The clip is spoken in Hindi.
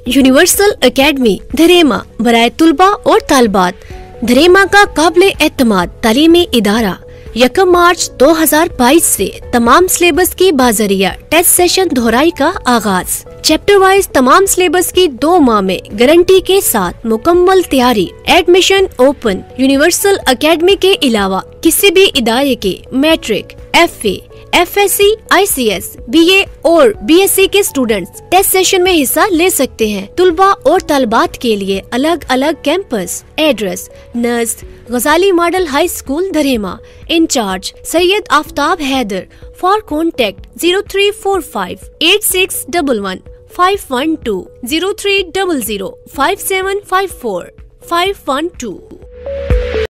यूनिवर्सल एकेडमी धरेमा बराए तुलबा और तालबात। धरेमा का काबिल एतमाद तालीमी इदारा 1 मार्च 2022 से तमाम सिलेबस की बाज़रिया टेस्ट सेशन दोहराई का आगाज। चैप्टर वाइज तमाम सिलेबस की 2 माह में गारंटी के साथ मुकम्मल तैयारी। Admission open. यूनिवर्सल एकेडमी के अलावा किसी भी इदारे के matric, FA, FSC, ICS, BA और BSc के स्टूडेंट्स टेस्ट सेशन में हिस्सा ले सकते हैं। तुलबा और तालबात के लिए अलग अलग कैंपस। एड्रेस नर्स Ghazali model high school Dharema. Incharge Syed Aftab Haider. For contact 0345 8611 512 0300 5754 512।